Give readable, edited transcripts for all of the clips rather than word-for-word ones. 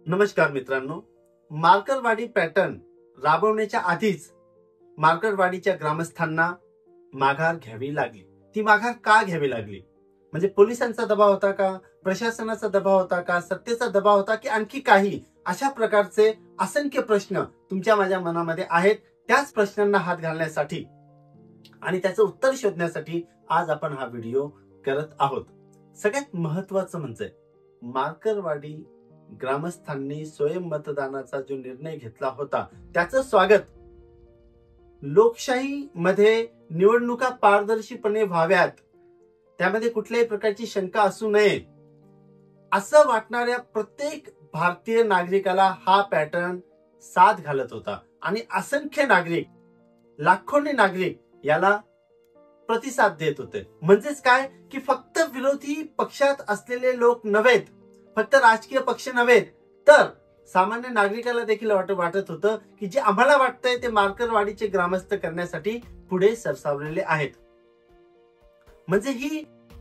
नमस्कार मित्रांनो, मार्करवाडी पॅटर्न राबवण्याच्या आधीच मार्करवाडीच्या ग्रामस्थांना माघार घ्यावी लागली। ती माघार का घ्यावी लागली? म्हणजे पोलिसांचा दबाव होता का, प्रशासनाचा दबाव होता का, सत्तेचा दबाव होता की आणखी काही? अशा प्रकारचे असंख्य प्रश्न तुमच्या माझ्या मनामध्ये आहेत। त्याच प्रश्नांना हात घालण्यासाठी आणि त्याचं उत्तर शोधण्यासाठी आज आपण हा व्हिडिओ करत आहोत। सगळ्यात महत्त्वाचं म्हणजे मार्करवाडी ग्रामस्थांनी स्वयं मतदानाचा जो निर्णय घेतला होता त्याचं स्वागत। लोकशाही मध्ये निवडणुका पारदर्शीपणे व्हाव्यात, त्यामध्ये कुठल्याही प्रकारची शंका असू नये असं वाटणाऱ्या प्रत्येक भारतीय नागरिकाला हा पॅटर्न साथ घालत होता आणि असंख्य नागरिक, लाखोंनी नागरिक याला प्रतिसाद देत होते। म्हणजेच काय की फक्त विरोधी पक्षात असलेले लोक नव्हेत, फक्त राजकीय पक्ष नव्हेत, तर सामान्य नागरिकाला देखील वाटत होतं की जे आम्हाला वाटतंय ते मार्करवाडीचे ग्रामस्थ करण्यासाठी पुढे सरसावलेले आहेत। म्हणजे ही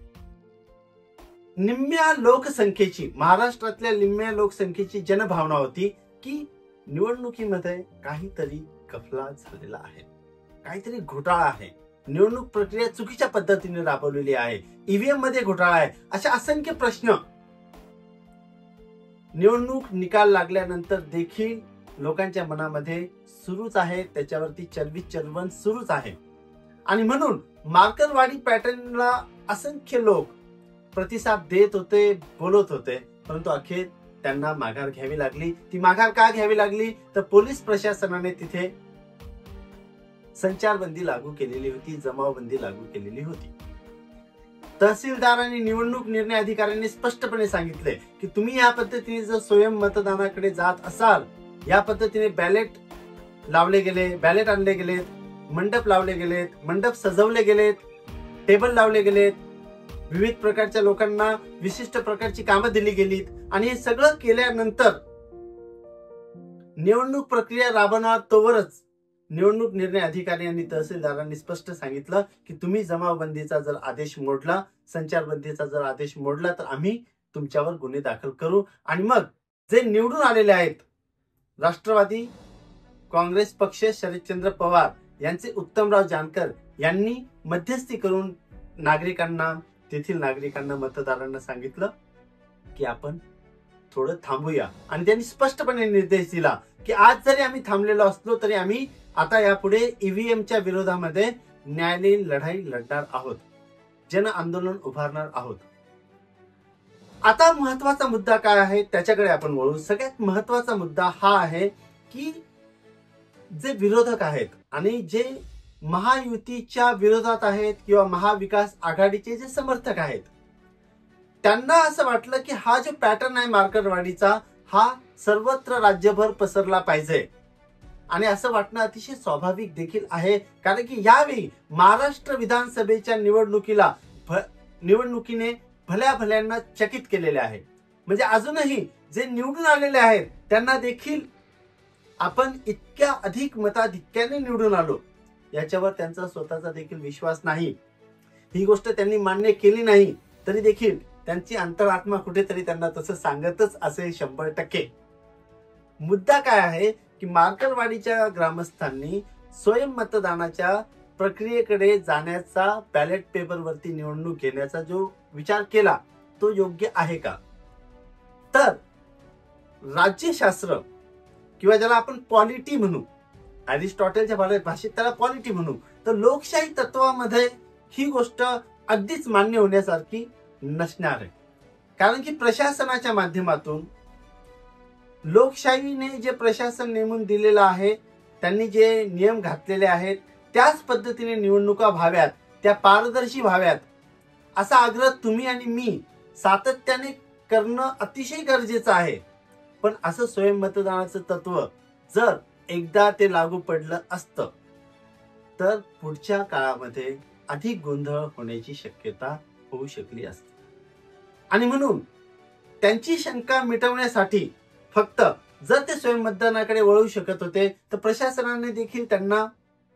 निम्म्या लोकसंख्येची, महाराष्ट्रातल्या निम्म्या लोकसंख्येची जनभावना होती की निवडणुकीमध्ये काहीतरी गफला झालेला आहे, काहीतरी घोटाळा आहे, निवडणूक प्रक्रिया चुकीच्या पद्धतीने राबवलेली आहे, ईव्हीएम मध्ये घोटाळा आहे, अशा असंख्य प्रश्न निवडणूक निकाल लागल्यानंतर देखील लोकांच्या मनामध्ये सुरूच आहे। त्याच्यावरती चलबिचलवन सुरूच आहे आणि म्हणून मार्करवाडी पॅटर्नला असंख्य लोक प्रतिसाद देत होते, बोलत होते, परंतु अखेर त्यांना माघार घ्यावी लागली। ती माघार का घ्यावी लागली? तर पोलीस प्रशासनाने तिथे संचारबंदी लागू केलेली होती, जमावबंदी लागू केलेली होती। तहसीलदार आणि निवडणूक निर्णय अधिकाऱ्यांनी स्पष्टपणे सांगितले की तुम्ही या पद्धतीने जर स्वयं मतदानाकडे जात असाल, या पद्धतीने बॅलेट लावले गेले, बॅलेट आणले गेलेत, मंडप लावले गेलेत, मंडप सजवले गेलेत, टेबल लावले गेलेत, विविध प्रकारच्या लोकांना विशिष्ट प्रकारची कामं दिली गेलीत आणि हे सगळं केल्यानंतर निवडणूक प्रक्रिया राबवणार तोवरच निवडणूक निर्णय अधिकारी आणि तहसीलदारांनी स्पष्ट सांगितलं की तुम्ही जमावबंदीचा जर आदेश मोडला, संचारबंदीचा जर आदेश मोडला तर आम्ही तुमच्यावर गुन्हे दाखल करू। आणि मग जे निवडून आलेले आहेत, राष्ट्रवादी काँग्रेस पक्ष, शरदचंद्र पवार यांचे उत्तमराव जानकर यांनी मध्यस्थी करून नागरिकांना, तेथील नागरिकांना, मतदारांना सांगितलं की आपण थोडं थांबूया। आणि त्यांनी स्पष्टपणे निर्देश दिला की आज जरी आम्ही थांबलेलो असलो तरी आम्ही आता यापुढे ईव्हीएमच्या विरोधामध्ये न्यायालयीन लढाई लढणार आहोत, जन आंदोलन उभारणार आहोत। आता महत्वाचा मुद्दा काय आहे त्याच्याकडे आपण वळू। सगळ्यात महत्वाचा मुद्दा हा आहे की जे विरोधक आहेत आणि जे महायुतीच्या विरोधात आहेत किंवा महाविकास आघाडीचे जे समर्थक आहेत, त्यांना असं वाटलं की हा जो पॅटर्न आहे मार्करवाडीचा, हा सर्वत्र राज्यभर पसरला पाहिजे। आणि असं वाटणं अतिशय स्वाभाविक देखील आहे, कारण की यावेळी महाराष्ट्र विधानसभेच्या निवडणुकीने भल्या भल्यांना चकित केलेले आहे। म्हणजे अजूनही जे निवडून आलेले आहेत त्यांना देखील आपण इतक्या अधिक मताधिक्याने निवडून आलो याच्यावर त्यांचा स्वतःचा देखील विश्वास नाही। ही गोष्ट त्यांनी मान्य केली नाही तरी देखील त्यांची अंतरात्मा कुठेतरी त्यांना तसं सांगतच असेल 100%। मुद्दा काय आहे की मार्करवाडीच्या ग्रामस्थांनी स्वयं मतदानाच्या प्रक्रियेकडे जाण्याचा, बॅलेट पेपरवरती निवडणूक घेण्याचा जो विचार केला तो योग्य आहे का? तर राज्यशास्त्र किंवा ज्याला आपण पॉलिटी म्हणू, अरिस्टॉटलच्या भाषेत त्याला पॉलिटी म्हणू, तर लोकशाही तत्वामध्ये ही गोष्ट अगदीच मान्य होण्यासारखी नसणार आहे। कारण की प्रशासनाच्या माध्यमातून लोकशाहीने जे प्रशासन नेमून दिलेलं आहे, त्यांनी जे नियम घातलेले आहेत त्याच पद्धतीने निवडणुका व्हाव्यात, त्या पारदर्शी व्हाव्यात असा आग्रह तुम्ही आणि मी सातत्याने करणं अतिशय गरजेचं आहे। पण असं स्वयं मतदानाचं तत्व जर एकदा ते लागू पडलं असतं तर पुढच्या काळामध्ये अधिक गोंधळ होण्याची शक्यता होऊ शकली असती। आणि म्हणून त्यांची शंका मिटवण्यासाठी फक्त जर ते स्वयं मतदानाकडे वळू शकत होते तर प्रशासनाने देखील त्यांना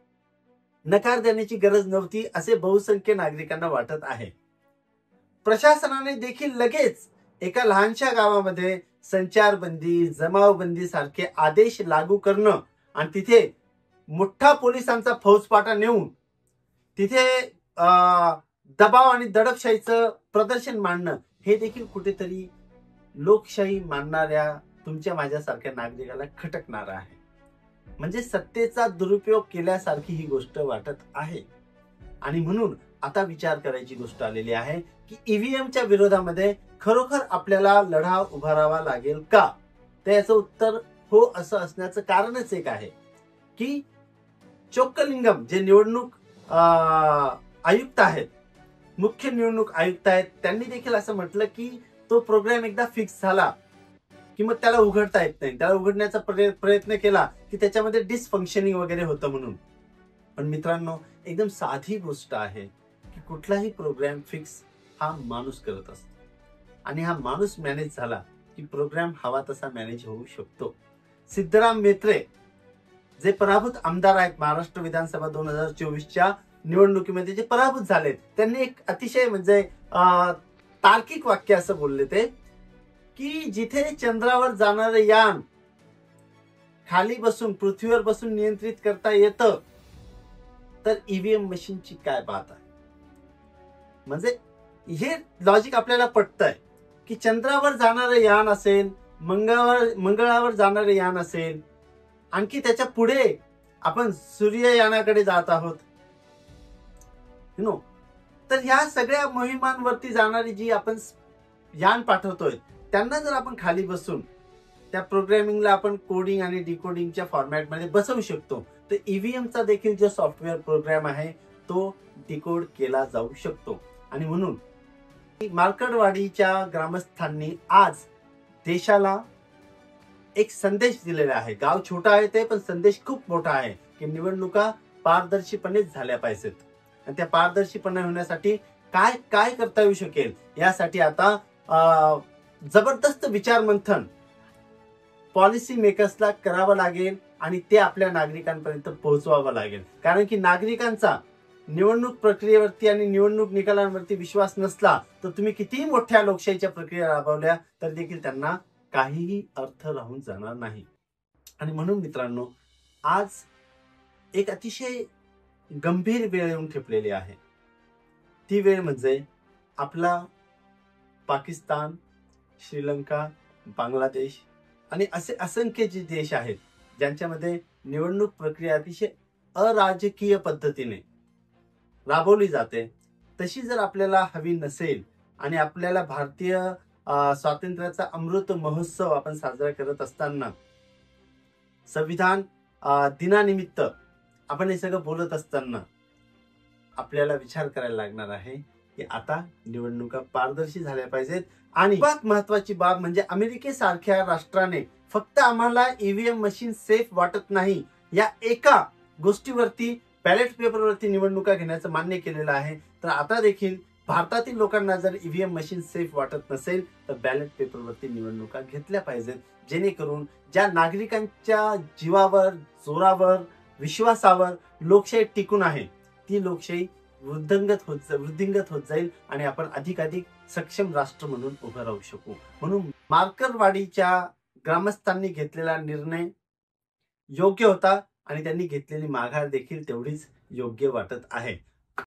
नकार देण्याची गरज नव्हती असे बहुसंख्य नागरिकांना वाटत आहे। प्रशासनाने देखील लगेच एका लहानशा गावामध्ये संचारबंदी, जमावबंदी सारखे आदेश लागू करणं आणि तिथे मोठा पोलिसांचा फौजफाटा नेऊन तिथे दबाव आणि दडपशाहीचं प्रदर्शन मांडणं हे देखील कुठेतरी लोकशाही मानणाऱ्या तुमच्या माझ्यासारख्या नागरिकाला खटकणार आहे. म्हणजे सत्तेचा दुरुपयोग केल्यासारखी ही गोष्ट वाटत आहे. आणि म्हणून आता विचार करायची गोष्ट आलेली आहे की ईव्हीएमच्या विरोधामध्ये खरोखर आपल्याला लढा उभारावा लागेल का? तर याचं उत्तर हो असं असण्याचं कारणच एक आहे की चोक्कलिंगम जे निवडणूक आयुक्त आहेत, मुख्य निवडणूक आयुक्त आहेत, त्यांनी देखील असं म्हटलं की तो प्रोग्राम एकदा फिक्स झाला की मग त्याला उघडता येत नाही. त्याला उघडण्याचा प्रयत्न केला की त्याच्यामध्ये डिसफंक्शनिंग वगैरे होतं म्हणून. पण मित्रांनो, एकदम साधी गोष्ट आहे की कुठलाही प्रोग्राम फिक्स हा माणूस करत असतो आणि हा माणूस मॅनेज झाला की प्रोग्राम हवा तसा मॅनेज होऊ शकतो. सिद्धराम म्हेत्रे जे पराभूत आमदार आहेत महाराष्ट्र विधानसभा 2024च्या निवडणुकीमध्ये जे पराभूत झालेत, त्यांनी एक अतिशय म्हणजे तार्किक वाक्य असं बोलले ते की जिथे चंद्रावर जाणारं यान खाली बसून पृथ्वीवर बसून नियंत्रित करता येतं तर ईव्हीएम मशीनची काय बात आहे. म्हणजे हे लॉजिक आपल्याला पटतंय की चंद्रावर जाणारं यान असेल, मंगळावर जाणारं यान असेल, आणखी त्याच्या पुढे आपण सूर्ययानाकडे जात आहोत तर ह्या सगळ्या मोहिमांवरती जाणारी जी आपण यान पाठवतोय त्यांना जर आपण खाली बसून त्या प्रोग्रॅमिंगला आपण कोडिंग आणि डिकोडिंगच्या फॉर्मॅटमध्ये बसवू शकतो तर ईव्हीएमचा देखील जो सॉफ्टवेअर प्रोग्राम आहे तो डिकोड केला जाऊ शकतो. आणि म्हणून मार्कडवाडीच्या ग्रामस्थांनी आज देशाला एक संदेश दिलेला आहे. गाव छोटा आहे ते, पण संदेश खूप मोठा आहे की निवडणुका पारदर्शीपणेच झाल्या पाहिजेत आणि त्या पारदर्शीपणे होण्यासाठी काय काय करता येऊ शकेल यासाठी आता जबरदस्त विचार मंथन पॉलिसी मेकर्सला करावं लागेल आणि ते आपल्या नागरिकांपर्यंत पोहोचवावं लागेल. कारण की नागरिकांचा निवडणूक प्रक्रियेवरती आणि निवडणूक निकालांवरती विश्वास नसला तर तुम्ही कितीही मोठ्या लोकशाहीच्या प्रक्रिया राबवल्या तर देखील त्यांना काहीही अर्थ राहून जाणार नाही. आणि म्हणून मित्रांनो, आज एक अतिशय गंभीर वेळ येऊन ठेपलेली आहे. ती वेळ म्हणजे आपला पाकिस्तान, श्रीलंका, बांगलादेश आणि असे असंख्य जे देश आहेत ज्यांच्यामध्ये निवडणूक प्रक्रिया अतिशय अराजकीय पद्धतीने राबवली जाते. तशी जर आपल्याला हवी नसेल आणि आपल्याला भारतीय स्वातंत्र्याचा अमृत महोत्सव आपण साजरा करत असताना संविधान दिनानिमित्त आपण हे सगळं बोलत असताना आपल्याला विचार करायला लागणार आहे की आता निवडणुका पारदर्शी झाल्या पाहिजेत. आणि सर्वात महत्वाची बाब म्हणजे अमेरिकेसारख्या राष्ट्राने फक्त आम्हाला ईव्हीएम मशीन सेफ वाटत नाही या एका गोष्टीवरती बॅलेट पेपरवरती निवडणुका घेण्याचं मान्य केलेलं आहे. तर आता देखील भारतातील लोकांना जर ईव्हीएम मशीन सेफ वाटत नसेल तर बॅलेट पेपरवरती निवडणुका घेतल्या पाहिजेत, जेणेकरून ज्या नागरिकांच्या जीवावर, जोरावर, विश्वासावर लोकशाही टिकून आहे ती लोकशाही वृद्धिंगत होत जाईल आणि आपण अधिकाधिक सक्षम राष्ट्र म्हणून उभं राहू शकू. म्हणून मार्कडवाडीच्या ग्रामस्थांनी घेतलेला निर्णय योग्य होता आणि त्यांनी घेतलेली माघार देखील तेवढीच योग्य वाटत आहे.